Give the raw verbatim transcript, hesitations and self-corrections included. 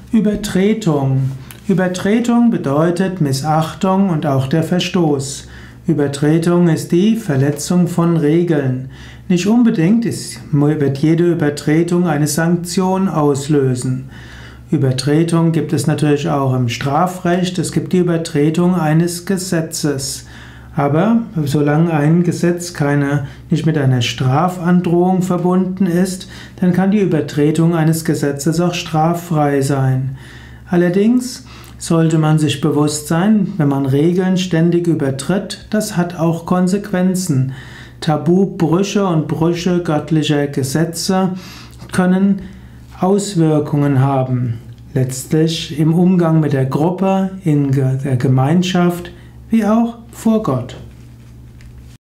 Übertretung. Übertretung bedeutet Missachtung und auch der Verstoß. Übertretung ist die Verletzung von Regeln. Nicht unbedingt ist, wird jede Übertretung eine Sanktion auslösen. Übertretung gibt es natürlich auch im Strafrecht. Es gibt die Übertretung eines Gesetzes. Aber solange ein Gesetz keine, nicht mit einer Strafandrohung verbunden ist, dann kann die Übertretung eines Gesetzes auch straffrei sein. Allerdings sollte man sich bewusst sein, wenn man Regeln ständig übertritt, das hat auch Konsequenzen. Tabubrüche und Brüche göttlicher Gesetze können Auswirkungen haben. Letztlich im Umgang mit der Gruppe, in der Gemeinschaft, wie auch vor Gott.